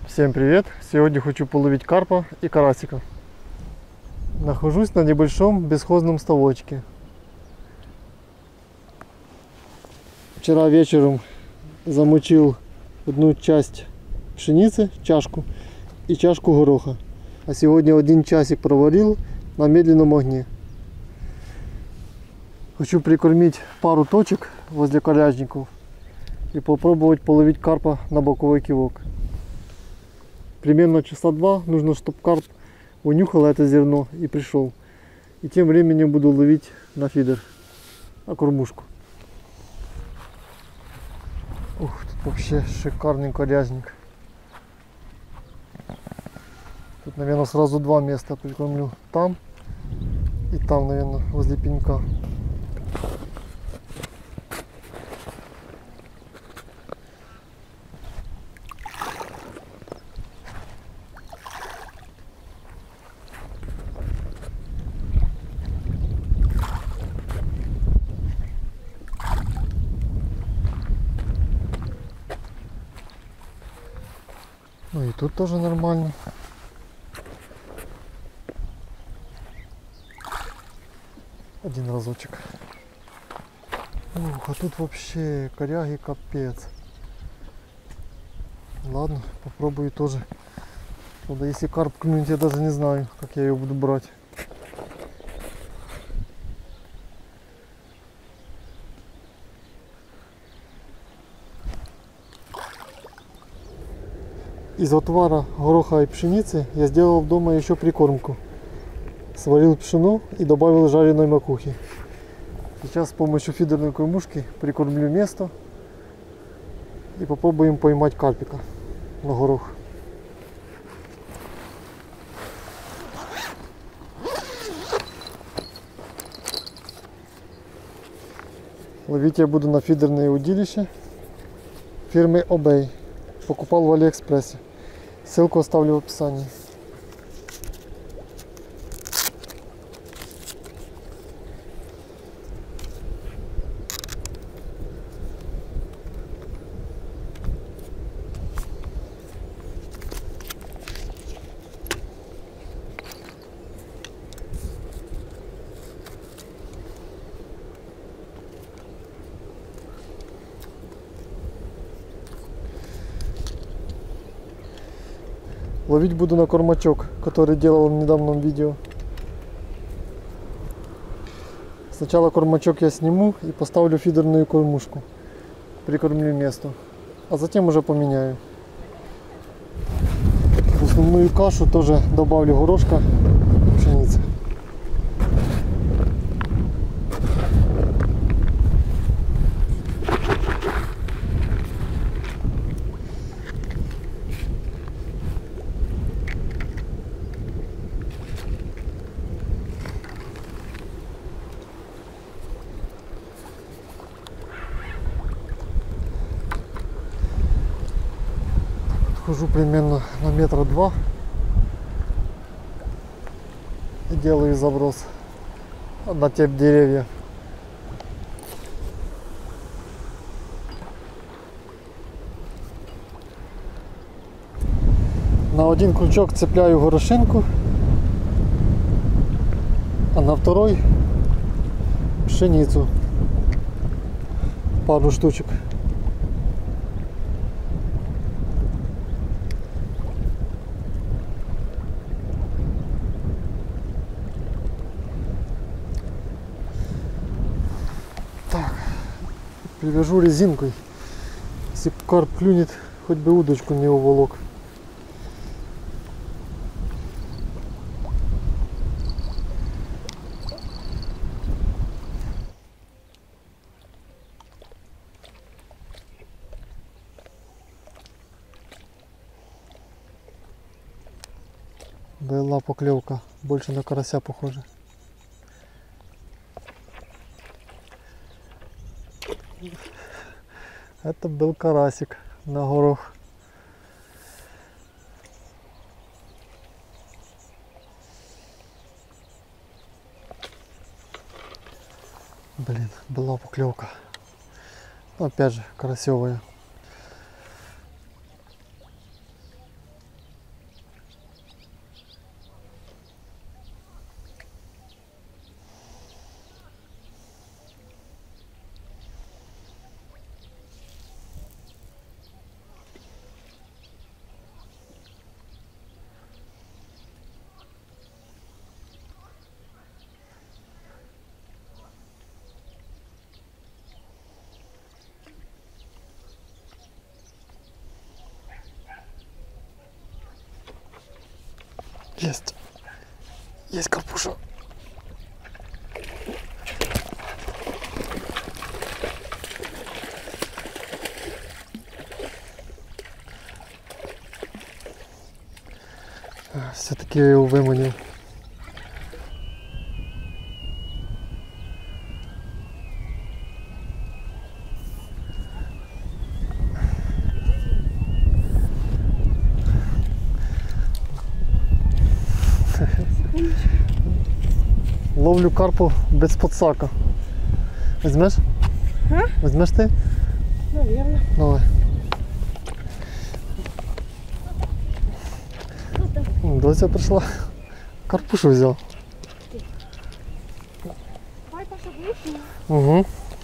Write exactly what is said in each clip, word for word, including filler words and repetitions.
Всем привет! Сегодня хочу половить карпа и карасика. Нахожусь на небольшом бесхозном ставочке. Вчера вечером замочил одну часть пшеницы, чашку, и чашку гороха. А сегодня один часик проварил на медленном огне. Хочу прикормить пару точек возле коряжников и попробовать половить карпа на боковой кивок. Примерно часа два нужно, чтобы карп унюхал это зерно и пришел. И тем временем буду ловить на фидер, на кормушку. Ух, тут вообще шикарный коряжник. Тут, наверное, сразу два места прикормлю. Там и там, наверное, возле пенька. Ну и тут тоже нормально. Один разочек. Ух, а тут вообще коряги капец. Ладно, попробую тоже. Правда, если карп клюнет, я даже не знаю, как я ее буду брать. Из отвара гороха и пшеницы я сделал дома еще прикормку. Сварил пшено и добавил жареной макухи. Сейчас с помощью фидерной кормушки прикормлю место и попробуем поймать карпика на горох. Ловить я буду на фидерное удилище фирмы Obey. Покупал в Алиэкспрессе. Ссылку оставлю в описании. Ловить буду на кормачок, который делал в недавнем видео. Сначала кормачок я сниму и поставлю фидерную кормушку. Прикормлю место. А затем уже поменяю. В основную кашу тоже добавлю горошка и пшеницы. Хожу примерно на метра два и делаю заброс на те деревья. На один крючок цепляю горошинку, а на второй пшеницу, пару штучек. Привяжу резинкой. Если карп клюнет, хоть бы удочку не уволок. Была поклевка, больше на карася похоже. Это был карасик на горох. Блин, была поклевка. Опять же, карасевая. Есть. Есть карпуша. Все-таки я его выманил. Ловлю карпу без подсака. Возьмешь? А? Возьмешь ты? Наверное. Давай. Дося пришла. Карпушу взял. Давай, Паша, ближче. Угу.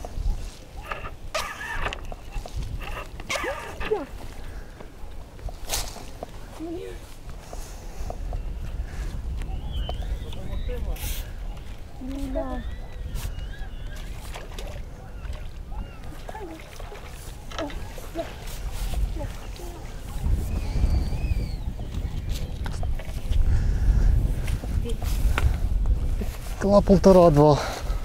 Да. Кіла полтора-два.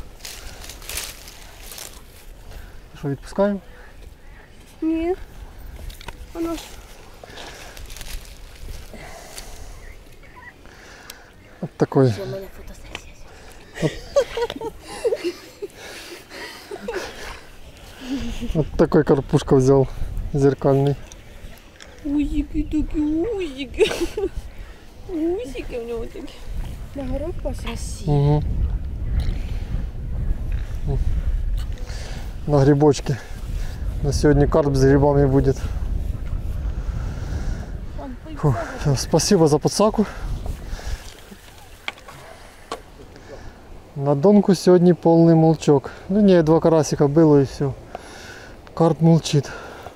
Що, відпускаємо? Ні. Воно ж. От такой. У мене фотосесія. Вот такой карпушка взял. Зеркальный. Узики такі, узики. Узики в нього такі. На горох красиві. Угу. На грибочке. На сегодня карп с грибами будет. Фу. Спасибо за подсаку. На донку сегодня полный молчок. Ну не, два карасика было и все. Карп молчит.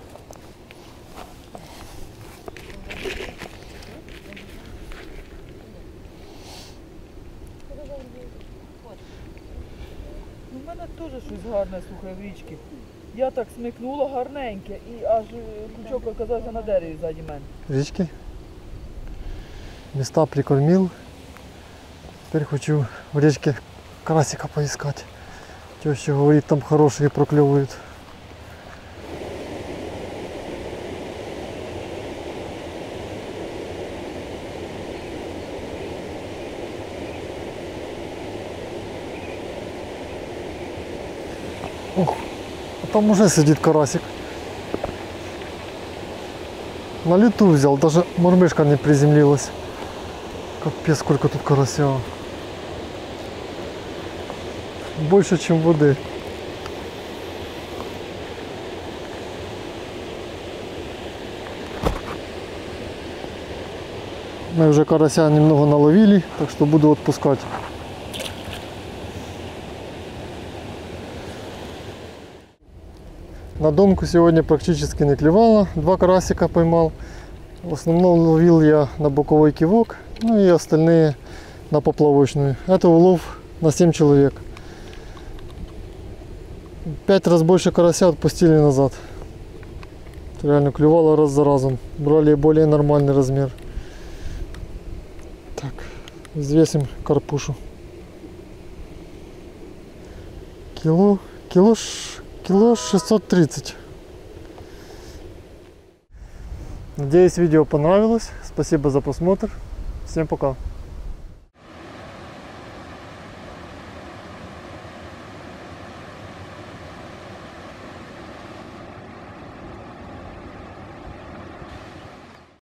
У мене теж щось гарне, слухай, в річці. Я так смикнула гарненьке і аж крючок оказався на дереві ззаді мене. Речки. Места прикормил. Теперь хочу в речке карасика поискать. Теща говорит, там хорошие проклевывают. Ох, а там уже сидит карасик. На лету взял, даже мормышка не приземлилась. Капец, сколько тут карася. Больше, чем воды. Мы уже карася немного наловили, так что буду отпускать. На донку сегодня практически не клевало, два карасика поймал. В основном ловил я на боковой кивок, ну и остальные на поплавочную. Это улов на семь человек. Пять раз больше карася отпустили назад. Реально клевало раз за разом. Брали более нормальный размер. Так, взвесим карпушу. Кило, кило, кило шестьсот тридцать. Надеюсь, видео понравилось. Спасибо за просмотр. Всем пока.